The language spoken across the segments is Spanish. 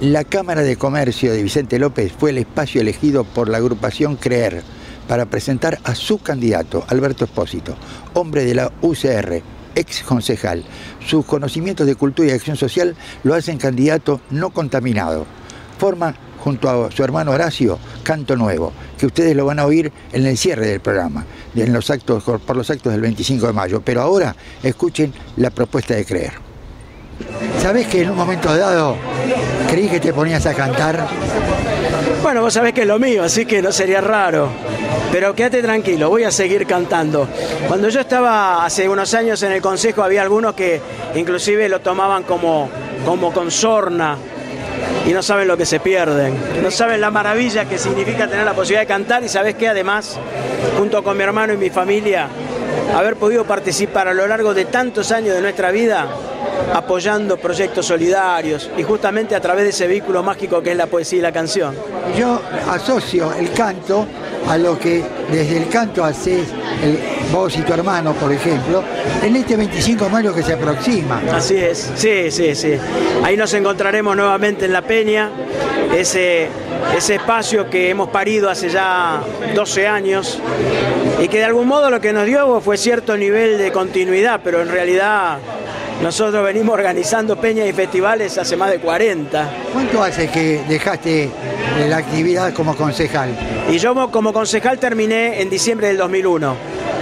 La Cámara de Comercio de Vicente López fue el espacio elegido por la agrupación CREER para presentar a su candidato, Alberto Espósito, hombre de la UCR, ex concejal. Sus conocimientos de cultura y acción social lo hacen candidato no contaminado. Forma, junto a su hermano Horacio, Canto Nuevo, que ustedes lo van a oír en el cierre del programa, por los actos del 25 de mayo. Pero ahora escuchen la propuesta de CREER. ¿Sabés que en un momento dado creí que te ponías a cantar? Bueno, vos sabés que es lo mío, así que no sería raro. Pero quédate tranquilo, voy a seguir cantando. Cuando yo estaba hace unos años en el consejo, había algunos que inclusive lo tomaban como con sorna. Y no saben lo que se pierden, no saben la maravilla que significa tener la posibilidad de cantar. Y sabés que además, junto con mi hermano y mi familia, haber podido participar a lo largo de tantos años de nuestra vida apoyando proyectos solidarios y justamente a través de ese vehículo mágico que es la poesía y la canción. Yo asocio el canto a lo que desde el canto haces vos y tu hermano, por ejemplo, en este 25 de mayo que se aproxima. Así es, sí. Ahí nos encontraremos nuevamente en La Peña, ese espacio que hemos parido hace ya 12 años y que de algún modo lo que nos dio fue cierto nivel de continuidad, pero en realidad nosotros venimos organizando peñas y festivales hace más de 40. ¿Cuánto hace que dejaste la actividad como concejal? Y yo como concejal terminé en diciembre del 2001.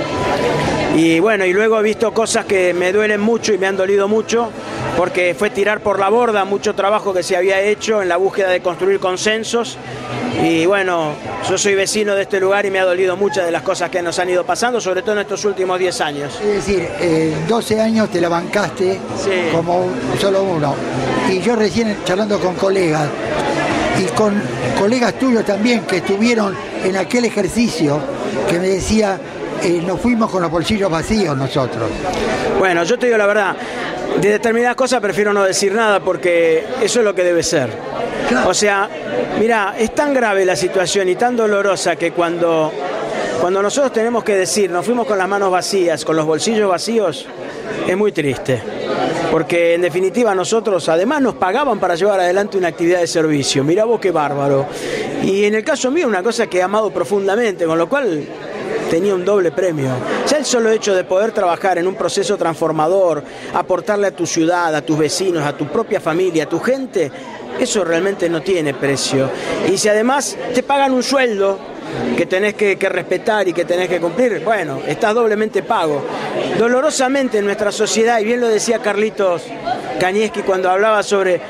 Y bueno, y luego he visto cosas que me duelen mucho y me han dolido mucho, porque fue tirar por la borda mucho trabajo que se había hecho en la búsqueda de construir consensos. Y bueno, yo soy vecino de este lugar y me ha dolido muchas de las cosas que nos han ido pasando, sobre todo en estos últimos 10 años. Es decir, 12 años te la bancaste, sí, como solo uno. Y yo recién charlando con colegas, y con colegas tuyos también que estuvieron en aquel ejercicio, que me decía, nos fuimos con los bolsillos vacíos nosotros. Bueno, yo te digo la verdad, de determinadas cosas prefiero no decir nada porque eso es lo que debe ser. Claro. O sea, mirá, es tan grave la situación y tan dolorosa que cuando nosotros tenemos que decir, nos fuimos con las manos vacías, con los bolsillos vacíos, es muy triste. Porque en definitiva nosotros además nos pagaban para llevar adelante una actividad de servicio. Mirá vos qué bárbaro. Y en el caso mío una cosa que he amado profundamente, con lo cual tenía un doble premio. Ya el solo hecho de poder trabajar en un proceso transformador, aportarle a tu ciudad, a tus vecinos, a tu propia familia, a tu gente, eso realmente no tiene precio. Y si además te pagan un sueldo que tenés que respetar y que tenés que cumplir, bueno, estás doblemente pago. Dolorosamente en nuestra sociedad, y bien lo decía Carlitos Kanievski cuando hablaba sobre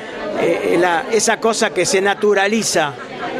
esa cosa que se naturaliza,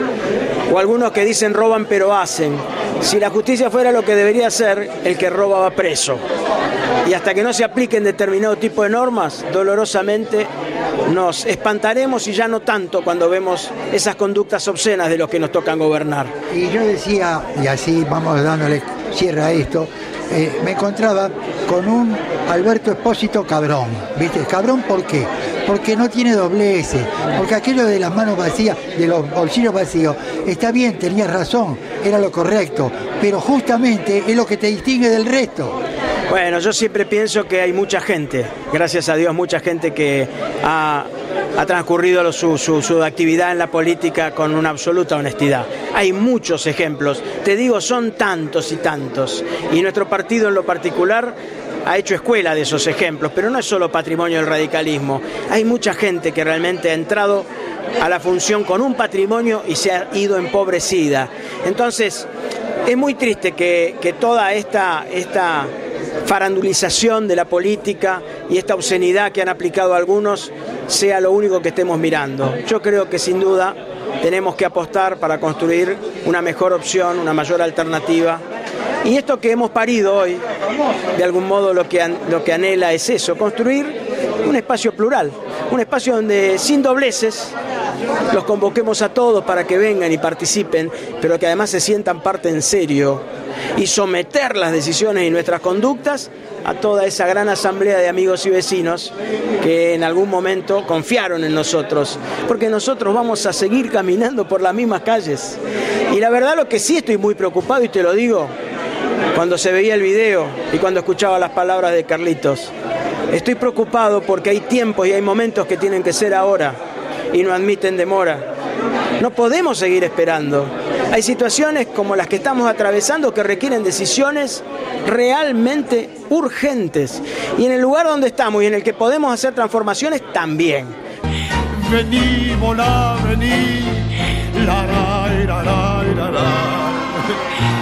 o algunos que dicen roban pero hacen. Si la justicia fuera lo que debería ser, el que roba va preso. Y hasta que no se apliquen determinado tipo de normas, dolorosamente nos espantaremos y ya no tanto cuando vemos esas conductas obscenas de los que nos tocan gobernar. Y yo decía, y así vamos dándole cierre a esto, me encontraba con un Alberto Espósito cabrón, ¿viste? Cabrón, ¿por qué? Porque no tiene doblez, porque aquello de las manos vacías, de los bolsillos vacíos, está bien, tenías razón, era lo correcto, pero justamente es lo que te distingue del resto. Bueno, yo siempre pienso que hay mucha gente, gracias a Dios, mucha gente que ha transcurrido su actividad en la política con una absoluta honestidad. Hay muchos ejemplos, te digo, son tantos y tantos, y nuestro partido en lo particular ha hecho escuela de esos ejemplos, pero no es solo patrimonio del radicalismo. Hay mucha gente que realmente ha entrado a la función con un patrimonio y se ha ido empobrecida. Entonces, es muy triste que toda esta farandulización de la política y esta obscenidad que han aplicado algunos sea lo único que estemos mirando. Yo creo que sin duda tenemos que apostar para construir una mejor opción, una mayor alternativa. Y esto que hemos parido hoy, de algún modo lo que anhela es eso, construir un espacio plural, un espacio donde sin dobleces los convoquemos a todos para que vengan y participen, pero que además se sientan parte en serio y someter las decisiones y nuestras conductas a toda esa gran asamblea de amigos y vecinos que en algún momento confiaron en nosotros, porque nosotros vamos a seguir caminando por las mismas calles. Y la verdad, lo que sí estoy muy preocupado, y te lo digo, cuando se veía el video y cuando escuchaba las palabras de Carlitos, estoy preocupado porque hay tiempos y hay momentos que tienen que ser ahora, y no admiten demora. No podemos seguir esperando. Hay situaciones como las que estamos atravesando que requieren decisiones realmente urgentes. Y en el lugar donde estamos y en el que podemos hacer transformaciones también. Vení, volá, vení, la, la, la, la, la, la.